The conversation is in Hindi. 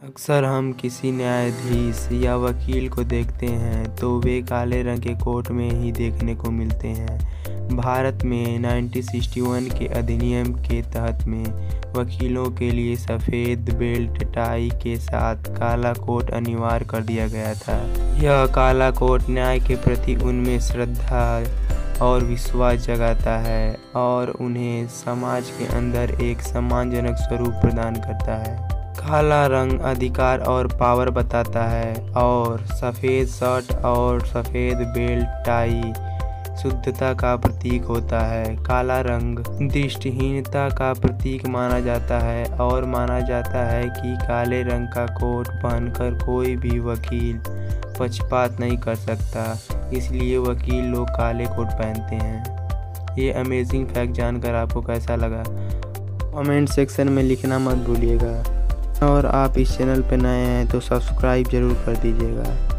अक्सर हम किसी न्यायाधीश या वकील को देखते हैं तो वे काले रंग के कोट में ही देखने को मिलते हैं। भारत में 1961 के अधिनियम के तहत में वकीलों के लिए सफ़ेद बेल्ट टाई के साथ काला कोट अनिवार्य कर दिया गया था। यह काला कोट न्याय के प्रति उनमें श्रद्धा और विश्वास जगाता है और उन्हें समाज के अंदर एक सम्मानजनक स्वरूप प्रदान करता है। काला रंग अधिकार और पावर बताता है और सफ़ेद शर्ट और सफ़ेद बेल्ट टाई शुद्धता का प्रतीक होता है। काला रंग दृष्टिहीनता का प्रतीक माना जाता है और माना जाता है कि काले रंग का कोट पहनकर कोई भी वकील पक्षपात नहीं कर सकता, इसलिए वकील लोग काले कोट पहनते हैं। ये अमेजिंग फैक्ट जानकर आपको कैसा लगा? कमेंट सेक्शन में लिखना मत भूलिएगा और आप इस चैनल पर नए हैं तो सब्सक्राइब ज़रूर कर दीजिएगा।